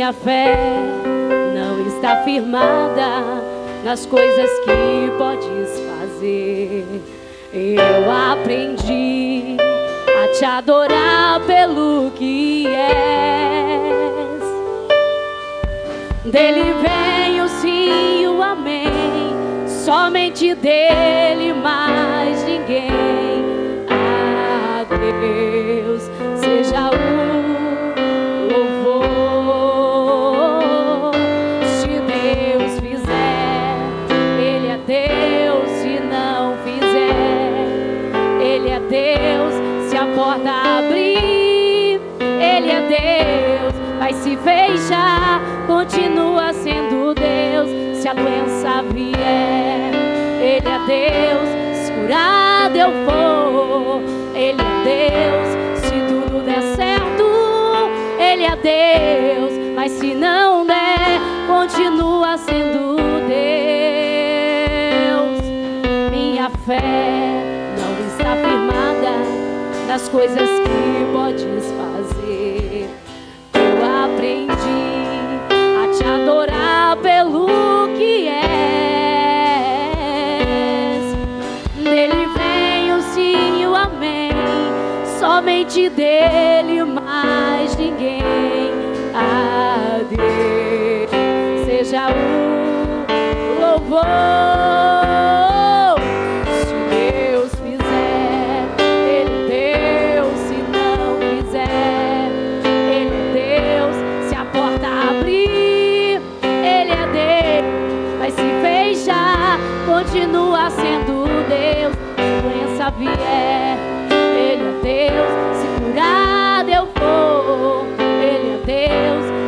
Minha fé não está firmada nas coisas que podes fazer. Eu aprendi a te adorar pelo que és. Dele vem o sim e o amém, somente dele, mais ninguém. A Deus seja o louvor. Se Deus fizer, Ele é Deus. Se não fizer, Ele é Deus. Se a porta abrir, Ele é Deus. Vai se fechar, continua sendo Deus. Se a doença vier, Ele é Deus. Se curado eu for, Ele é Deus. Se tudo der certo, Ele é Deus. Mas se não der, continua sendo Deus. Minha fé não está firmada nas coisas que podes fazer. Eu aprendi a te adorar pelo que és. Dele vem o sim e o amém, somente dele, mais ninguém. A Deus seja o louvor. Se Deus fizer, Ele é Deus. Se não fizer, Ele é Deus. Se a porta abrir, Ele é Deus. Mas se fechar, continua sendo Deus. Se doença vier, Ele é Deus. Se curado eu for, Ele é Deus.